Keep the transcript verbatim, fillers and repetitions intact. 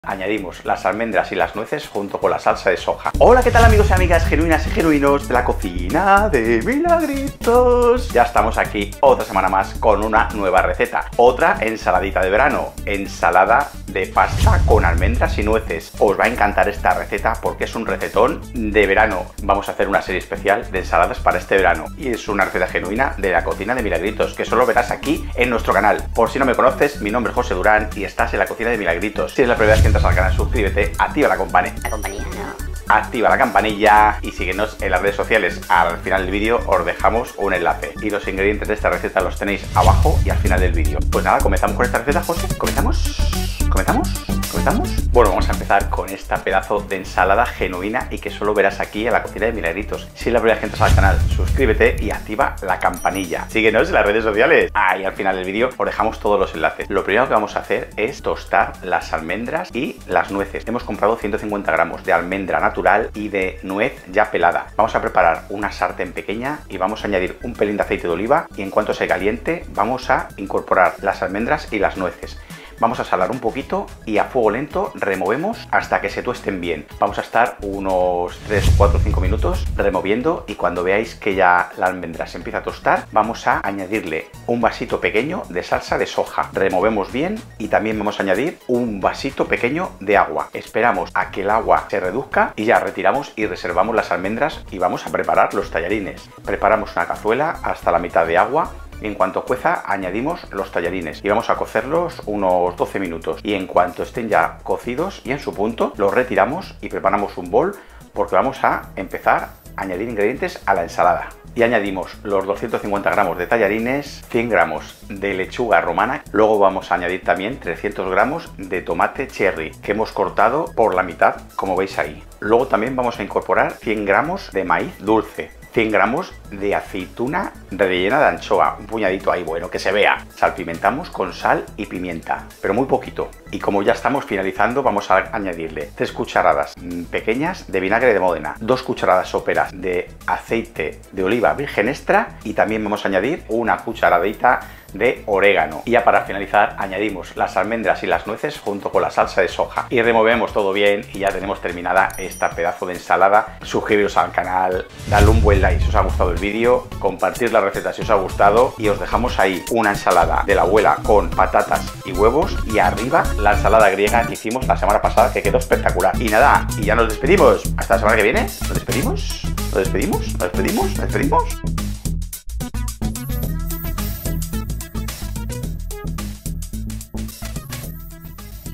Añadimos las almendras y las nueces junto con la salsa de soja. Hola, ¿qué tal amigos y amigas genuinas y genuinos de la cocina de Milagritos? Ya estamos aquí otra semana más con una nueva receta. Otra ensaladita de verano. Ensalada de pasta con almendras y nueces. Os va a encantar esta receta porque es un recetón de verano. Vamos a hacer una serie especial de ensaladas para este verano. Y es una receta genuina de la cocina de Milagritos, que solo verás aquí en nuestro canal. Por si no me conoces, mi nombre es José Durán y estás en la cocina de Milagritos. Si es la primera vez que entras al canal, suscríbete, activa la campanilla. La compañía no. Activa la campanilla y síguenos en las redes sociales. Al final del vídeo os dejamos un enlace. Y los ingredientes de esta receta los tenéis abajo y al final del vídeo. Pues nada, comenzamos con esta receta, José. ¿Comenzamos? ¿Comenzamos? ¿Comenzamos? Bueno, vamos a empezar con esta pedazo de ensalada genuina y que solo verás aquí en la cocina de Milagritos. Si es la primera vez que entras al canal, suscríbete y activa la campanilla. Síguenos en las redes sociales. Ahí al final del vídeo os dejamos todos los enlaces. Lo primero que vamos a hacer es tostar las almendras y las nueces. Hemos comprado ciento cincuenta gramos de almendra natural y de nuez ya pelada. Vamos a preparar una sartén pequeña y vamos a añadir un pelín de aceite de oliva y en cuanto se caliente vamos a incorporar las almendras y las nueces. Vamos a salar un poquito y a fuego lento removemos hasta que se tuesten bien. Vamos a estar unos tres, cuatro, cinco minutos removiendo y cuando veáis que ya la almendra se empieza a tostar, vamos a añadirle un vasito pequeño de salsa de soja. Removemos bien y también vamos a añadir un vasito pequeño de agua. Esperamos a que el agua se reduzca y ya retiramos y reservamos las almendras y vamos a preparar los tallarines. Preparamos una cazuela hasta la mitad de agua. Y en cuanto cueza, añadimos los tallarines y vamos a cocerlos unos doce minutos. Y en cuanto estén ya cocidos y en su punto, los retiramos y preparamos un bol porque vamos a empezar a añadir ingredientes a la ensalada. Y añadimos los doscientos cincuenta gramos de tallarines, cien gramos de lechuga romana, luego vamos a añadir también trescientos gramos de tomate cherry que hemos cortado por la mitad, como veis ahí. Luego también vamos a incorporar cien gramos de maíz dulce, cien gramos de aceituna rellena de anchoa, un puñadito ahí, bueno, que se vea. Salpimentamos con sal y pimienta, pero muy poquito. Y como ya estamos finalizando, vamos a añadirle tres cucharadas pequeñas de vinagre de Módena, dos cucharadas soperas de aceite de oliva virgen extra y también vamos a añadir una cucharadita de orégano. Y ya para finalizar añadimos las almendras y las nueces junto con la salsa de soja y removemos todo bien y ya tenemos terminada esta pedazo de ensalada. Suscribiros al canal, dadle un buen like si os ha gustado el vídeo, compartir la receta si os ha gustado y os dejamos ahí una ensalada de la abuela con patatas y huevos y arriba la ensalada griega que hicimos la semana pasada que quedó espectacular. Y nada, y ya nos despedimos. Hasta la semana que viene. ¿Nos despedimos? ¿Nos despedimos? ¿Nos despedimos? ¿Nos despedimos?